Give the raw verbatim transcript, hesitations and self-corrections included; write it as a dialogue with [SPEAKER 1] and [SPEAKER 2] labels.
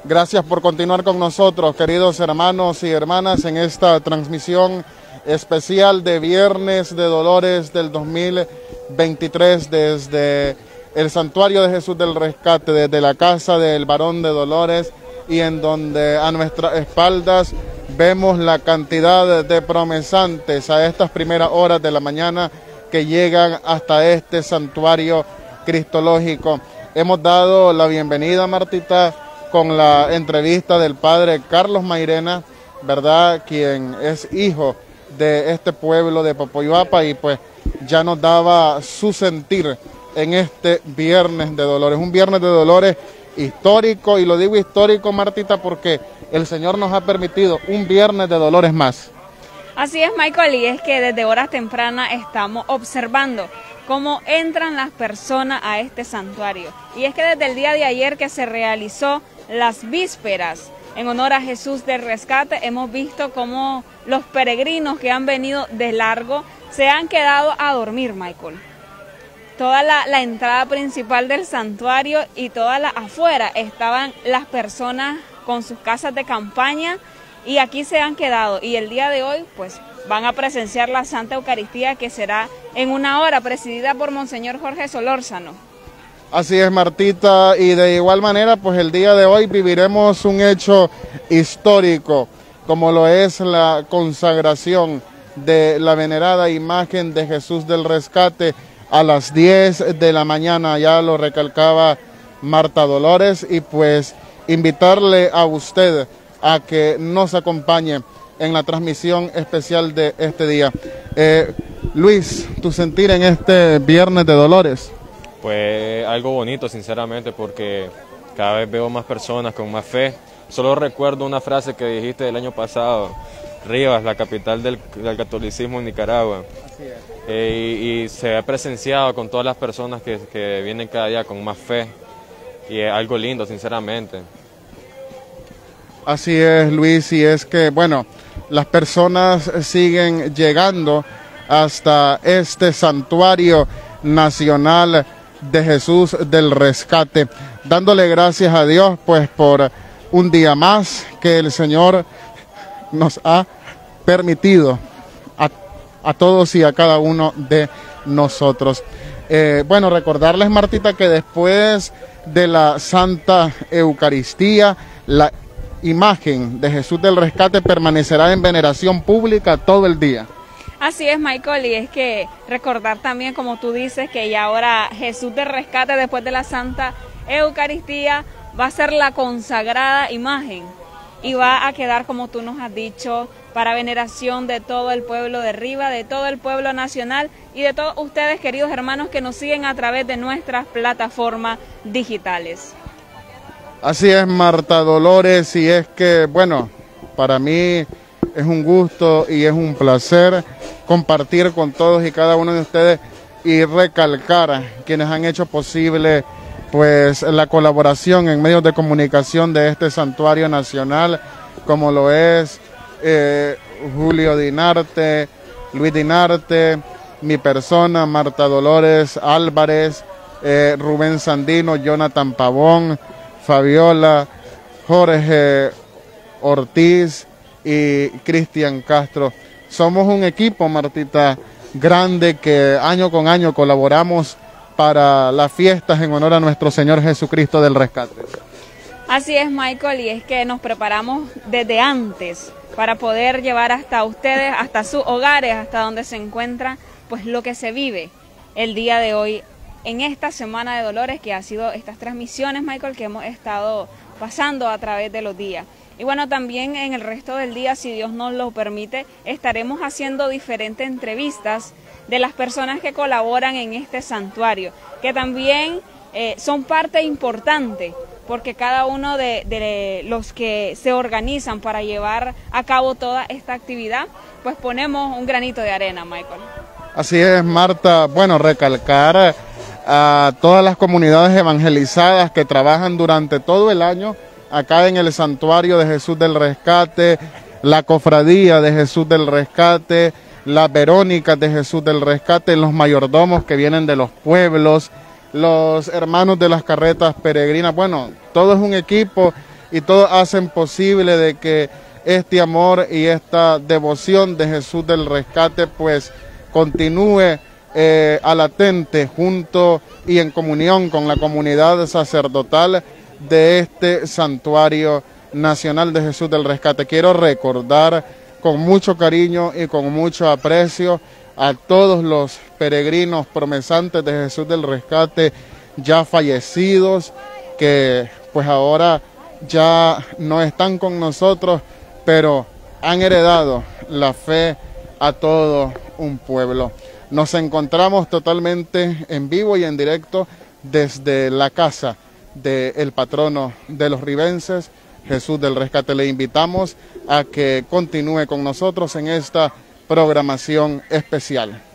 [SPEAKER 1] Gracias por continuar con nosotros, queridos hermanos y hermanas, en esta transmisión especial de Viernes de Dolores del dos mil veintitrés desde el Santuario de Jesús del Rescate, desde la Casa del Varón de Dolores, y en donde a nuestras espaldas vemos la cantidad de promesantes a estas primeras horas de la mañana que llegan hasta este santuario cristológico. Hemos dado la bienvenida, Martita, con la entrevista del padre Carlos Mairena, ¿verdad?, quien es hijo de este pueblo de Popoyuapa, y pues ya nos daba su sentir en este Viernes de Dolores, un Viernes de Dolores histórico, y lo digo histórico, Martita, porque el Señor nos ha permitido un Viernes de Dolores más.
[SPEAKER 2] Así es, Michael, y es que desde horas tempranas estamos observando cómo entran las personas a este santuario. Y es que desde el día de ayer que se realizó las vísperas en honor a Jesús del Rescate, hemos visto cómo los peregrinos que han venido de largo se han quedado a dormir, Michael. Toda la, la entrada principal del santuario y toda la afuera estaban las personas con sus casas de campaña, y aquí se han quedado, y el día de hoy pues van a presenciar la Santa Eucaristía, que será en una hora, presidida por Monseñor Jorge Solórzano.
[SPEAKER 1] Así es, Martita, y de igual manera pues el día de hoy viviremos un hecho histórico, como lo es la consagración de la venerada imagen de Jesús del Rescate a las diez de la mañana, ya lo recalcaba Marta Dolores, y pues invitarle a usted a que nos acompañe en la transmisión especial de este día. Eh, Luis, tu sentir en este Viernes de Dolores.
[SPEAKER 3] Pues algo bonito, sinceramente, porque cada vez veo más personas con más fe. Solo recuerdo una frase que dijiste el año pasado: Rivas, la capital del, del catolicismo en Nicaragua. Así es. Eh, y, y se ha presenciado con todas las personas que, que vienen cada día con más fe, y es algo lindo, sinceramente.
[SPEAKER 1] Así es, Luis, y es que, bueno, las personas siguen llegando hasta este santuario nacional de Jesús del Rescate, dándole gracias a Dios pues por un día más que el Señor nos ha permitido a, a todos y a cada uno de nosotros. Eh, bueno, recordarles, Martita, que después de la Santa Eucaristía, la imagen de Jesús del Rescate permanecerá en veneración pública todo el día.
[SPEAKER 2] Así es, Michael, y es que recordar también, como tú dices, que ya ahora Jesús del Rescate, después de la Santa Eucaristía, va a ser la consagrada imagen, y va a quedar, como tú nos has dicho, para veneración de todo el pueblo de Riva, de todo el pueblo nacional y de todos ustedes, queridos hermanos, que nos siguen a través de nuestras plataformas digitales.
[SPEAKER 1] Así es, Marta Dolores, y es que, bueno, para mí es un gusto y es un placer compartir con todos y cada uno de ustedes y recalcar quienes han hecho posible pues la colaboración en medios de comunicación de este santuario nacional, como lo es eh, Julio Dinarte, Luis Dinarte, mi persona, Marta Dolores Álvarez, eh, Rubén Sandino, Jonathan Pavón, Fabiola, Jorge Ortiz y Cristian Castro. Somos un equipo, Martita, grande, que año con año colaboramos para las fiestas en honor a nuestro Señor Jesucristo del Rescate.
[SPEAKER 2] Así es, Michael, y es que nos preparamos desde antes para poder llevar hasta ustedes, hasta sus hogares, hasta donde se encuentran, pues lo que se vive el día de hoy en esta Semana de Dolores, que ha sido estas transmisiones, Michael, que hemos estado pasando a través de los días. Y bueno, también en el resto del día, si Dios nos lo permite, estaremos haciendo diferentes entrevistas de las personas que colaboran en este santuario, que también eh, son parte importante, porque cada uno de, de los que se organizan para llevar a cabo toda esta actividad, pues ponemos un granito de arena, Michael.
[SPEAKER 1] Así es, Marta. Bueno, recalcar a todas las comunidades evangelizadas que trabajan durante todo el año acá en el Santuario de Jesús del Rescate, la Cofradía de Jesús del Rescate, las Verónicas de Jesús del Rescate, los mayordomos que vienen de los pueblos, los hermanos de las carretas peregrinas. Bueno, todo es un equipo y todos hacen posible de que este amor y esta devoción de Jesús del Rescate pues continúe eh, a latente junto y en comunión con la comunidad sacerdotal de este santuario nacional de Jesús del Rescate. Quiero recordar con mucho cariño y con mucho aprecio a todos los peregrinos promesantes de Jesús del Rescate ya fallecidos, que pues ahora ya no están con nosotros, pero han heredado la fe a todo un pueblo. Nos encontramos totalmente en vivo y en directo desde la casa del patrono de los ribenses, Jesús del Rescate. Le invitamos a que continúe con nosotros en esta programación especial.